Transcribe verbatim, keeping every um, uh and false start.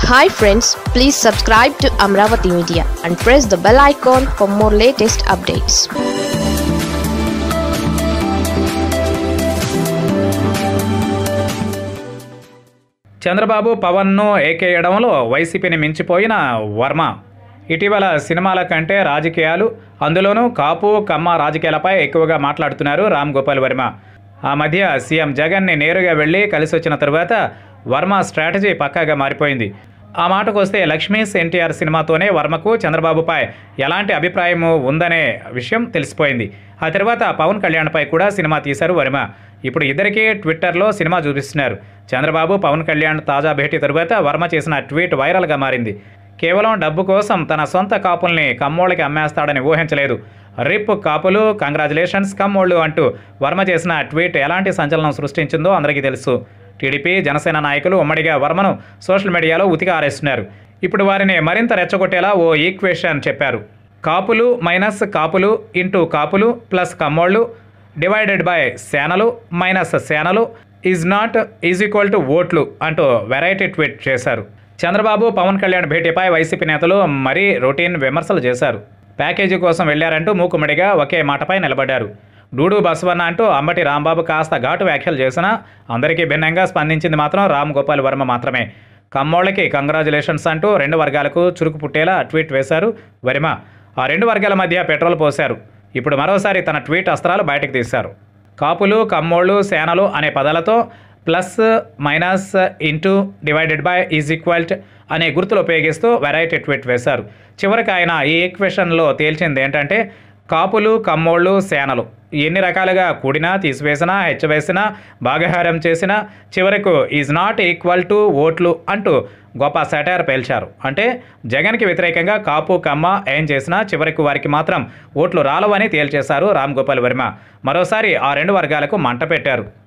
Hi friends, please subscribe to Amaravathi Media and press the bell icon for more latest updates. Chandrababu పవన్ను ఏకేయడంలో వైసీపీని మించిపోయిన వర్మ ఇటీవల సినిమాల కంటే రాజకీయాలు, అందులోనూ కాపు కమ్మ రాజకీయాలపై ఎక్కువగా మాట్లాడుతున్నారు రామ్ గోపాల్ వర్మ. ఆ మధ్య సీఎం జగన్ని నేరుగా వెళ్ళి కలిసి వచ్చిన తరువాత వర్మ స్ట్రాటజీ పక్కాగా మారిపోయింది. ఆ మాటకు వస్తే లక్ష్మీస్ ఎన్టీఆర్ సినిమాతోనే వర్మకు చంద్రబాబుపై ఎలాంటి అభిప్రాయం ఉందనే విషయం తెలిసిపోయింది. ఆ తర్వాత పవన్ కళ్యాణ్పై కూడా సినిమా తీశారు వర్మ. ఇప్పుడు ఇద్దరికీ ట్విట్టర్లో సినిమా చూపిస్తున్నారు. చంద్రబాబు పవన్ కళ్యాణ్ తాజా భేటీ తరువాత వర్మ చేసిన ట్వీట్ వైరల్గా మారింది. కేవలం డబ్బు కోసం తన సొంత కాపుల్ని కమ్మోళ్ళకి అమ్మేస్తాడని ఊహించలేదు. రిప్ కాపులు, కంగ్రాచులేషన్స్ కమ్మోళ్ళు అంటూ వర్మ చేసిన ట్వీట్ ఎలాంటి సంచలనం సృష్టించిందో అందరికీ తెలుసు. టీడీపీ, జనసేన నాయకులు ఉమ్మడిగా వర్మను సోషల్ మీడియాలో ఉతికి ఆరేస్తున్నారు. ఇప్పుడు వారిని మరింత రెచ్చగొట్టేలా ఓ ఈక్వేషన్ చెప్పారు. కాపులు మైనస్ కాపులు ఇంటూ కాపులు ప్లస్ కమ్మోళ్ళు డివైడెడ్ బై సేనలు మైనస్ సేనలు is not is equal to ఓట్లు అంటూ వెరైటీ ట్వీట్ చేశారు. చంద్రబాబు పవన్ కళ్యాణ్ భేటీపై వైసీపీ నేతలు మరీ రొటీన్ విమర్శలు చేశారు. ప్యాకేజీ కోసం వెళ్లారంటూ మూకుమ్మడిగా ఒకే మాటపై నిలబడ్డారు. డూడు బసవన్న అంటూ అంబటి రాంబాబు కాస్త ఘాటు వ్యాఖ్యలు చేసినా అందరికీ భిన్నంగా స్పందించింది మాత్రం రామ్ గోపాల్ వర్మ మాత్రమే. కమ్మోళ్ళకి కంగ్రాచులేషన్స్ అంటూ రెండు వర్గాలకు చురుకు పుట్టేలా ట్వీట్ వేశారు వర్మ. ఆ రెండు వర్గాల మధ్య పెట్రోల్ పోశారు. ఇప్పుడు మరోసారి తన ట్వీట్ అస్త్రాలు బయటకు తీశారు. కాపులు, కమ్మోళ్ళు, సేనలు అనే పదాలతో plus minus into divided by is equal to అనే గుర్తులు ఉపయోగిస్తూ వెరైటీ ట్వీట్ వేశారు. చివరికి ఆయన ఈ ఈక్వేషన్లో తేల్చింది ఏంటంటే కాపులు, కమ్మోళ్ళు, సేనలు ఎన్ని రకాలుగా కూడినా, తీసివేసినా, హెచ్చవేసినా, భాగహారం చేసినా చివరకు ఈజ్ నాట్ ఈక్వల్ టు ఓట్లు అంటూ గొప్ప సెటైర్ పేల్చారు. అంటే జగన్కి వ్యతిరేకంగా కాపు కమ్మ ఏం చేసినా చివరికి వారికి మాత్రం ఓట్లు రాలవని తేల్చేశారు రామ్ గోపాల్ వర్మ. మరోసారి ఆ రెండు వర్గాలకు మంట పెట్టారు.